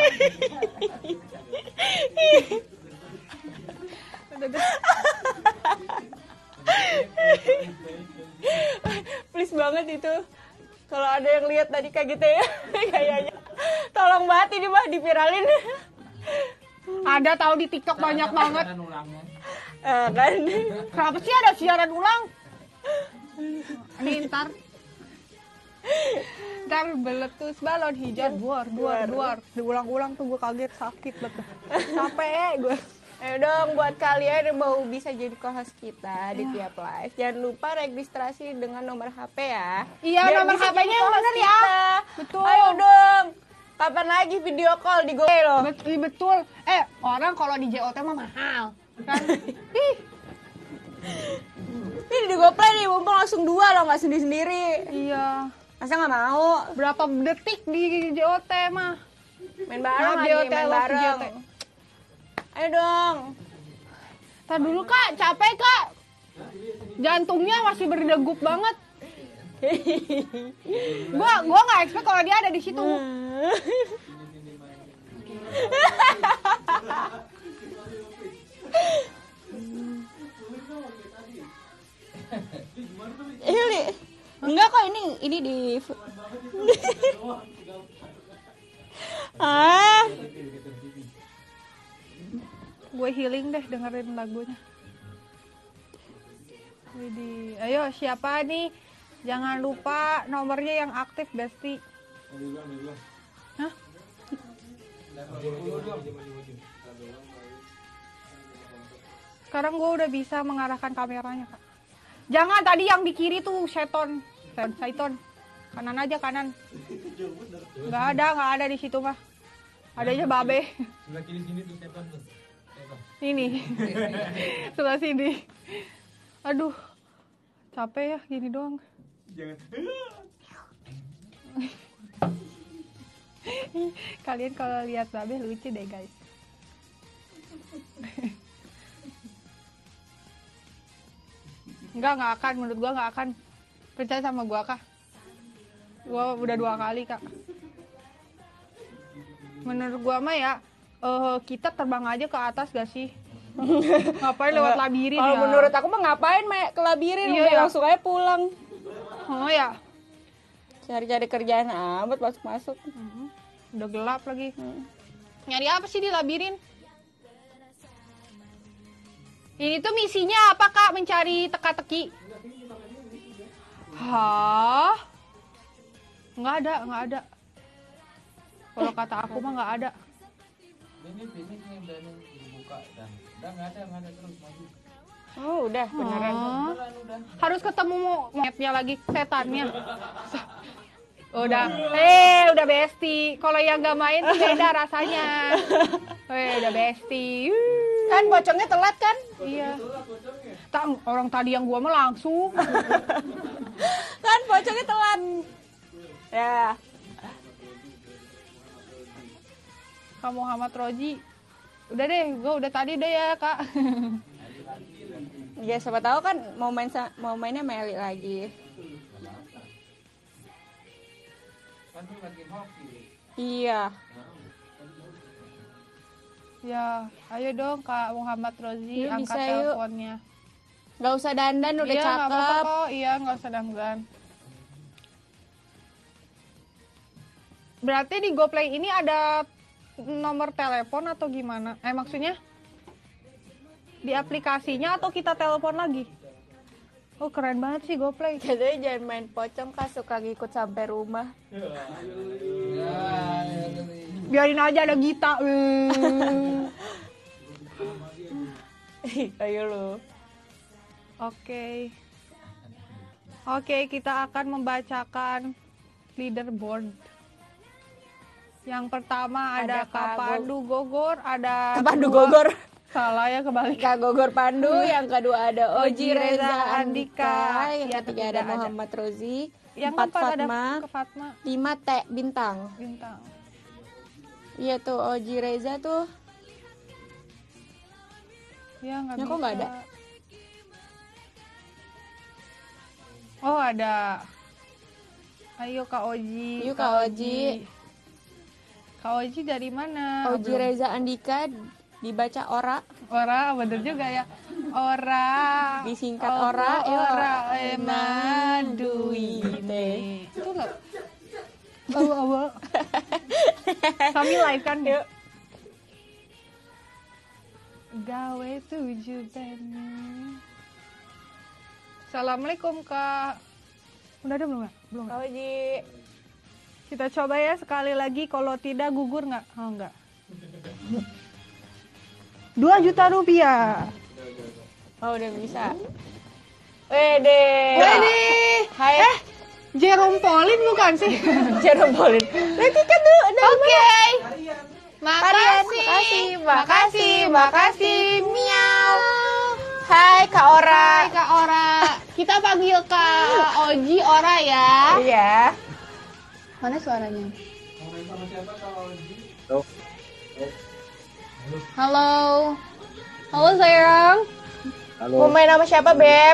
Please banget itu. Kalau ada yang lihat tadi kayak gitu ya, kayaknya. Tolong banget ini mah diviralin. Ada tahu di TikTok banyak banget. Siaran ulangnya. Kan. Kenapa sih ada siaran ulang? Nih ntar beletus balon hijau duar. Diulang-ulang tuh gue kaget sakit banget. Capek gue. Ayo dong buat kalian yang mau bisa jadi co-host kita di tiap live, jangan lupa registrasi dengan nomor HP ya. Iya, Biar nomor bisa HP-nya jadi yang co-host bener ya. kita. Betul. Ayo dong. Kapan lagi video call di GoPlay lo? Betul. Orang kalau di JOT mah mahal. Kan? Ih, Ini di GoPlay nih, mumpung langsung 2 lo, nggak sendiri-sendiri. iya. Masa nggak mau? Berapa detik di JOT mah? Main bareng Nah, lagi, JOT, main love bareng. JOT. Ayo dong. Tar dulu Kak, capek Kak. Jantungnya masih berdegup banget. gua nggak expect kalau dia ada di situ. Ini enggak kok, ini di Gue healing deh dengerin lagunya. Widih. Ayo siapa nih? Jangan lupa nomornya yang aktif Besti. Hah? Sekarang gue udah bisa mengarahkan kameranya Kak. Jangan tadi yang di kiri tuh Saiton. Kanan aja kanan. Nggak ada di situ mah. Adanya Babe. Sebelah kiri sini tuh setan tuh. Ini. Sebelah sini. Aduh. Capek ya gini doang. Jangan. Kalian kalau lihat Babe lucu deh guys. Enggak akan, menurut gua nggak akan. Percaya sama gua Kak. Gua udah 2 kali Kak. Menurut gua mah ya, kita terbang aja ke atas gak sih? Ngapain lewat labirin ya? Kalau menurut aku mah ngapain ke labirin, Iya, udah ya. langsung aja pulang. Oh ya, Cari-cari kerjaan amat masuk-masuk. udah gelap lagi. Nyari apa sih di labirin? Ini tuh misinya apa Kak? Mencari teka-teki. Hah? Nggak ada. Kalau kata aku mah nggak ada. Ini nih udah dibuka dan udah nggak ada terus maju. Oh, udah beneran. Hah? Harus ketemu monyetnya lagi, setannya. Udah besti. Kalau yang nggak main tuh beda rasanya. Udah besti. Kan pocongnya telat kan? Iya. Orang tadi yang gua mah langsung. Kan pocongnya telat. Ya. Kak Muhammad Roji. Udah deh, gua udah tadi deh ya, Kak. Ya siapa tahu kan mau mainnya Meli lagi. Kan tuh lagi hoki. Iya. Ya, ayo dong Kak Muhammad Rozi, Yuk, angkat bisa, yuk. teleponnya. Gak usah dandan udah Iya, nggak apa-apa cakep. kok. Iya, nggak usah dandan. Berarti di GoPlay ini ada nomor telepon atau gimana? Maksudnya di aplikasinya atau kita telepon lagi? Oh, keren banget sih GoPlay. Katanya jangan main pocong Kak, suka ngikut sampai rumah. Biarin aja ada Gita. Ayo lu. Oke. Oke, kita akan membacakan leaderboard. Yang pertama ada Ada Kak Pandu Gogor, ada Pandu dua- Gogor. Salah ya kebalik. Kak Gogor Pandu, yang kedua ada Oji Reza Reza Andika, yang yang ketiga ada ketiga ada. Muhammad Rozi, Yang empat keempat ada Fatma, ke Fatma 5 T Bintang. Bintang. Iya tuh Oji Reza tuh. Ya nggak Ya, bisa. kok nggak ada? Oh ada. Ayo Kak Oji. Yuk, Kak Oji. Kak Oji dari mana? Oji Reza Andika dibaca Ora. Ora, bener juga ya. Ora. Disingkat Ora, ya. Ora. Maduite. Itu nggak? Awal-awal. Kami live kan? Yuk. Gawe 7 Beni. Assalamualaikum Kak. Udah ada belum? Belum. Kak Oji. Kita coba ya sekali lagi. Kalau tidak gugur nggak? Oh nggak. 2 juta rupiah. Oh udah bisa. Wede. Wede. Hai. Jerome Pauline bukan sih? Jerome Pauline. Berarti kan tuh Oke. Makasih. Makasih. Miau. Hai Kak Ora. Hai Kak Ora. Kita panggil Kak Oji Ora ya. Iya. Mana suaranya? Ngomongin sama siapa kalau Halo. Halo sayang. Mau main sama siapa, Beb?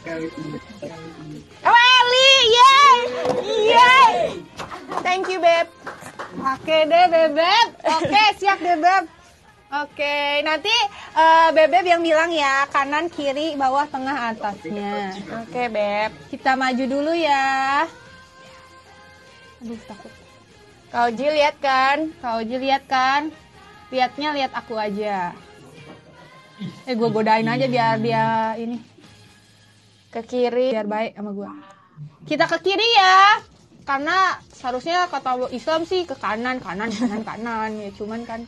Oh, Eli. Yeay. Thank you, Beb. Oke deh Bebeb. Oke siap Bebeb. Oke nanti Bebeb yang bilang ya, kanan kiri bawah tengah atasnya. Oke, Beb. Kita maju dulu ya. Aduh takut. Kau Ji lihat kan? Kak Oji lihat kan? Lihatnya lihat aku aja. Gue godain aja biar dia ini, Ke kiri. biar baik sama gue. Kita ke kiri ya. Karena seharusnya kata Islam sih ke kanan. Ya cuman kan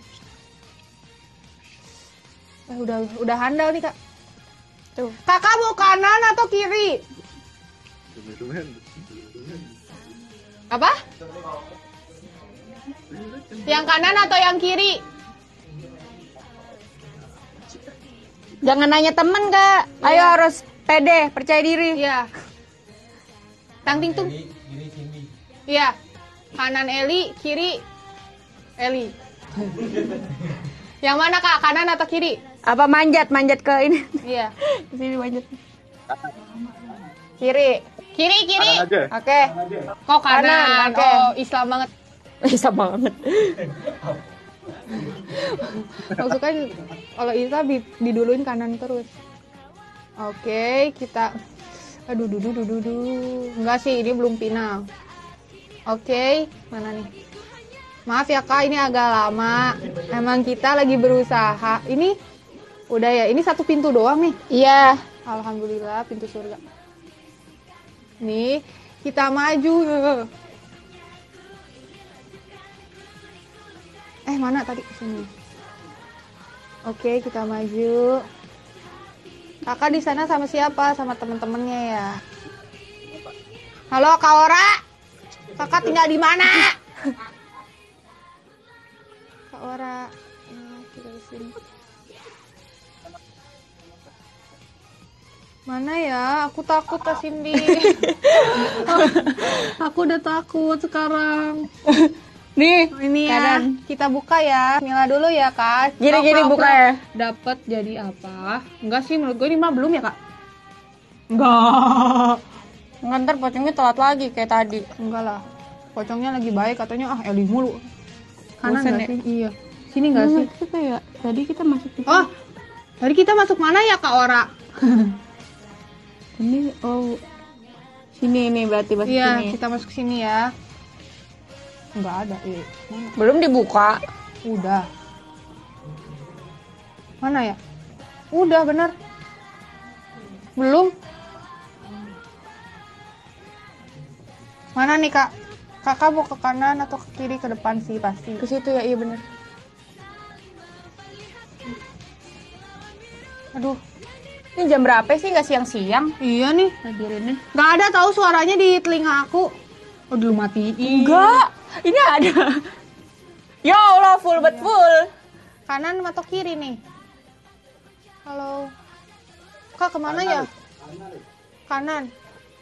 udah handal nih Kak. Tuh. Kakak mau kanan atau kiri? Apa? Yang kanan atau yang kiri? Jangan nanya temen, Kak. Ayo harus pede, percaya diri. Iya. Tang ting tung. Kiri sini. Iya. Kanan Eli, kiri Eli. Yang mana Kak? Kanan atau kiri? Apa manjat ke ini? Iya. Di sini manjat. Kiri. Kiri. Oke. Kok kanan? Kanan, oke. Oh, Islam banget. Bisa banget. Maksudnya kalau Islam diduluin kanan terus. Oke, kita aduh. Enggak sih, ini belum final. Oke, mana nih? Maaf ya Kak, ini agak lama. Emang kita lagi berusaha. Ini udah ya, ini satu pintu doang nih. Iya. Alhamdulillah, pintu surga. Nih, kita maju. Mana tadi? Sini. Oke, kita maju. Kakak di sana sama siapa? Sama temen-temennya ya. Halo Kak Ora. Kakak tinggal di mana? Kak Ora. Kita di sini. Mana ya? Aku takut Kak Cindy. Aku udah takut sekarang. Nih, Ini ya, kanan. kita buka ya. Bismillah dulu ya Kak. Gini buka ya. Dapat jadi apa? Enggak sih, menurut gue ini mah belum ya Kak. Enggak. Ntar pocongnya telat lagi kayak tadi. Enggak lah. Pocongnya lagi baik katanya Eli mulu. Kanan Bosen nggak ya? sih? Iya. Sini nggak sih? Kita ya. Tadi kita masuk di Oh, tadi kita masuk mana ya Kak Ora? Ini sini berarti masuk Iya, sini. kita masuk sini ya. Enggak ada. Mana? Belum dibuka. Udah. Mana ya? Udah bener. Belum. Mana nih Kak? Kakak mau ke kanan atau ke kiri, ke depan sih pasti. Ke situ ya, iya bener. Aduh. Ini jam berapa sih? Nggak siang-siang? Iya nih. Hadirinnya. Nggak ada tahu suaranya di telinga aku. Oh dulu matiin. Enggak. Ini ada. Ya Allah, full but full. Kanan atau kiri nih? Halo. Kak kemana ya? Kanan.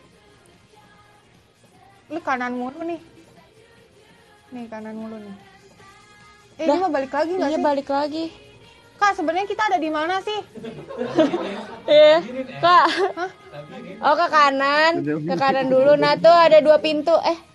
Lu kanan mulu nih. Nih kanan mulu nih. Ini mah balik lagi nggak Iya, sih? balik lagi. Kak sebenarnya kita ada di mana sih? Iya, Kak. Oh, ke kanan. Ke kanan dulu. Nah, tuh ada 2 pintu.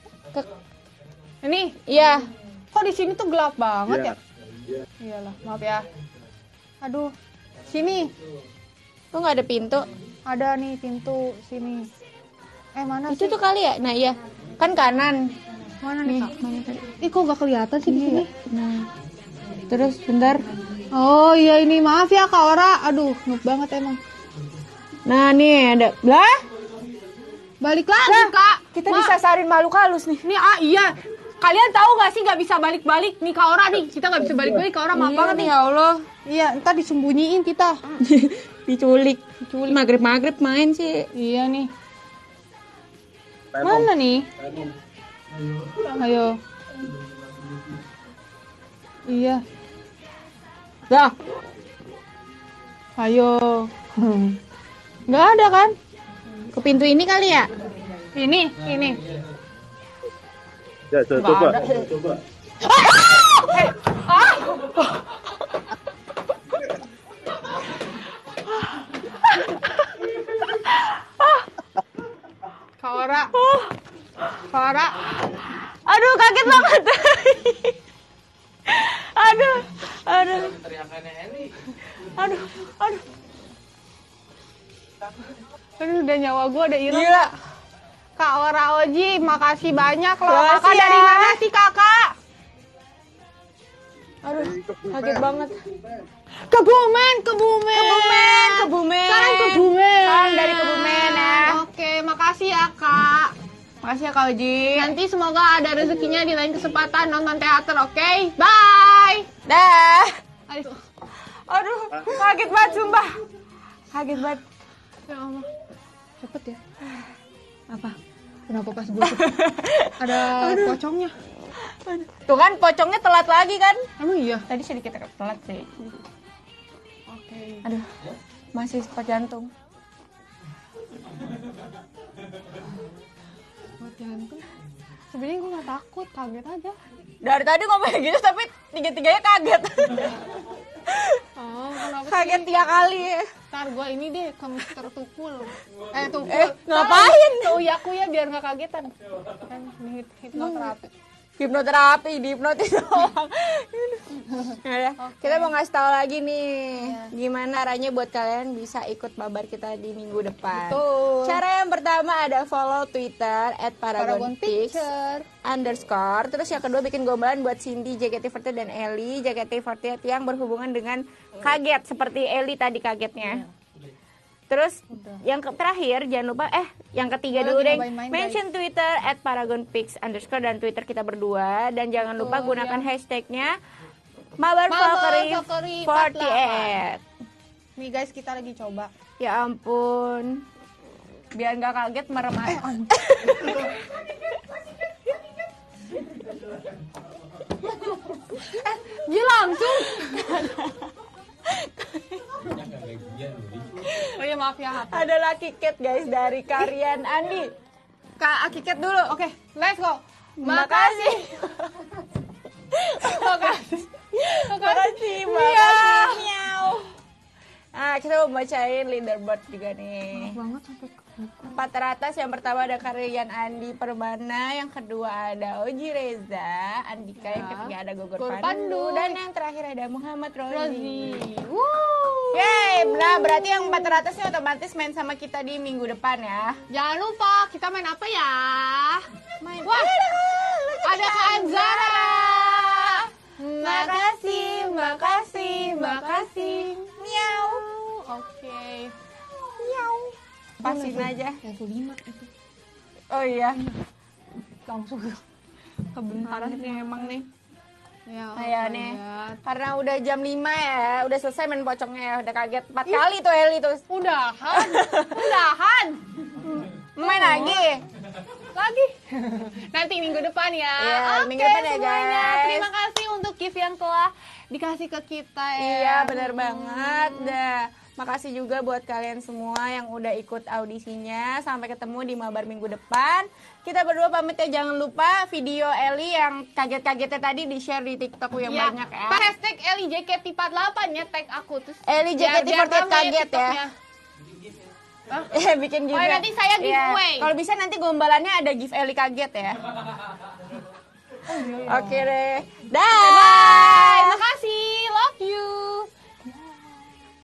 Ini. Iya. Kok di sini tuh gelap banget ya? Iyalah, maaf ya. Aduh. Sini. Kok nggak ada pintu? Ada nih pintu sini. Mana Itu sih? tuh kali ya? Nah, iya. Kan kanan. Mana nih, Kak? Ih, kok gak kelihatan sih di sini? Nah. Terus bentar. Oh iya ini maaf ya Kak Ora. Aduh, noob banget emang. Nah, nih ada. Lah, Balik lagi Kak. kita disasarin makhluk halus nih. Nih iya. Kalian tahu gak sih gak bisa balik-balik nih Kak Ora nih. Kita gak bisa balik-balik Kak Ora, maaf Iya banget nih. ya Allah. Iya, ntar disembunyiin kita. Diculik. Maghrib main sih. Iya nih. Mana nih? Ayo. Iya. Dah. Ayo. Nggak ada kan? Ke pintu ini kali ya? Ini. Ya, coba. Kaora. Kaora. Aduh, kaget banget. Aduh. Teriakannya Eli. Aduh. Aduh, udah nyawa gue udah hilang. Gila. Kak Ora Oji, makasih banyak loh. Makasih Kakak ya. dari mana sih kakak? Aduh, kaget banget. Kebumen. Kebumen. Salam Kebumen. Salam dari Kebumen ya. Oke, makasih ya kak. Makasih ya Kak Oji. Nanti semoga ada rezekinya di lain kesempatan nonton teater, oke? Bye. Dah. Aduh, Aduh, kaget banget sumpah. Kaget banget. ya Allah. Cepet ya. Apa? Kenapa pas gue ada pocongnya? Tuh kan pocongnya telat lagi kan? Emang iya? Tadi sedikit telat sih. Oke. Aduh, masih spot jantung. Buat jantung. Sebenarnya gue gak takut, kaget aja. Dari tadi ngomong gitu tapi tiga-tiganya kaget. Oh, kenapa Kaget sih? 3 kali. Ntar gue ini deh ke Mr. Tukul. Tukul. Ngapain? Ke Uya biar gak kagetan. Kan hipnoterapi. Hipnoterapi, dihipnotis doang. Ya, kita mau ngasih tahu lagi nih, gimana caranya buat kalian bisa ikut mabar kita di minggu depan. Betul. Cara yang pertama ada follow Twitter @paragonpix_. Terus yang kedua bikin gombalan buat Cindy, JKT48 dan Eli, JKT48 yang berhubungan dengan kaget seperti Eli tadi kagetnya. Terus yang terakhir jangan lupa yang ketiga dulu deh, mention Twitter @paragonpix_ dan Twitter kita berdua, dan jangan lupa gunakan hashtagnya MabarValkyrie48. Nih guys, kita lagi coba. Ya ampun, biar nggak kaget merem aja. Dia langsung. Oh iya, maaf ya. Ada Lucky Cat guys dari Karian Andi. Kak Aki Cat dulu. Oke, let's go. Makasih. Makasih. Makasih. Miau. Nah, kita mau bacain leaderboard juga nih. Banget sampai 4 teratas, yang pertama ada Karian Andi Permana, yang kedua ada Oji Reza Andika, yang ketiga ada Gogor Pandu, dan yang terakhir ada Muhammad Rozi. Yeay, nah berarti yang 4 teratasnya otomatis main sama kita di minggu depan ya. Jangan lupa, kita main apa ya? Wah, ada Kak Anzara. Makasih. Miau. Oke. Miau. Pasin aja. Yang kelima itu. Oh iya. Langsung Kebentaran nih emang nih. ya. Ayo nih. Karena udah jam 5 ya, udah selesai main pocongnya ya, udah kaget 4 kali tuh Eli tuh. Udahan. Main lagi. Nanti minggu depan ya. Iya, Oke, minggu depan ya, semuanya. guys. Terima kasih untuk gift yang telah dikasih ke kita ya. Iya, benar banget. Dah. Makasih juga buat kalian semua yang udah ikut audisinya. Sampai ketemu di mabar minggu depan. Kita berdua pamit ya. Jangan lupa video Eli yang kaget-kagetnya tadi di-share di TikTok yang Iya. banyak ya. Pak hashtag EliJKT48 ya, tag aku terus. Eli biar JKT48 ramai kaget ya. TikToknya. Bikin juga. Oh, nanti saya giveaway. Iya. Kalau bisa nanti gombalannya ada gift Eli kaget ya. Oke deh. Dah.